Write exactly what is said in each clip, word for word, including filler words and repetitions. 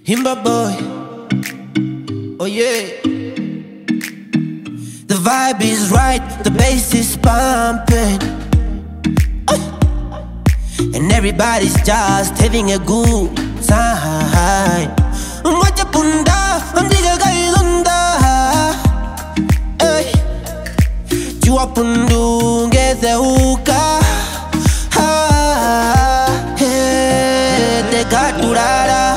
Himba Boi, oh yeah. The vibe is right, the bass is pumping, and everybody's just having a good time. Watcha Punde, andiga gaidunda, hey. Jua pundu ngeze uka, ha, hey, te katurara.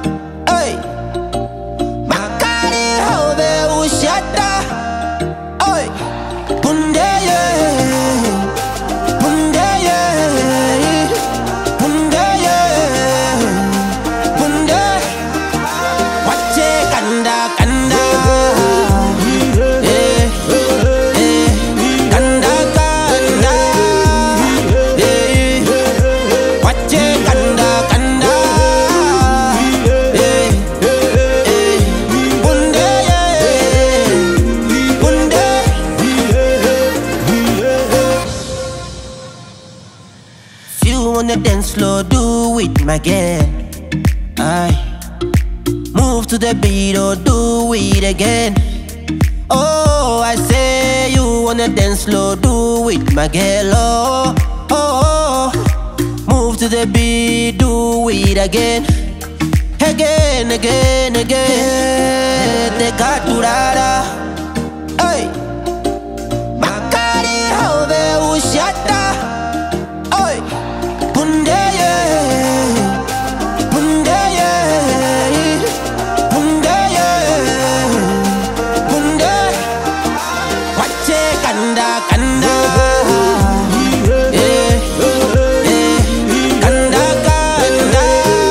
On the dance floor, do it, my girl. Aye. Move to the beat or do it again. Oh, I say you on the dance floor, do it, my girl. Oh, oh, oh. Move to the beat, do it again. Again, again, again. Te katurara. Hey. Makari hove ushata. Hey. Punde, yeah. Punde, yeah. Punde, yeah. Punde. Wache kanda, kanda. Yeah, yeah. Kanda, kanda.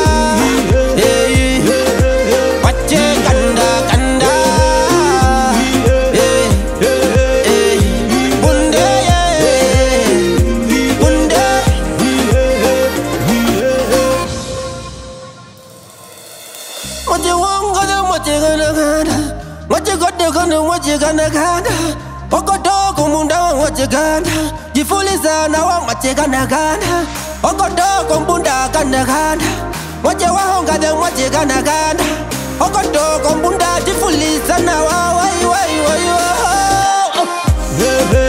Yeah. Wache kanda, kanda. Yeah, yeah. Punde, yeah. Punde. What you want, gonna, what you gonna, gonna. What you got, you gonna, what you gonna, gonna. Oko doko munda, what you gonna. Jifuliza na wa, what you gonna, gonna. Oko doko munda, gonna, gonna. What you want, gonna, what you gonna, gonna. Oko doko munda, jifuliza na wa, wai, wai, wai, wai.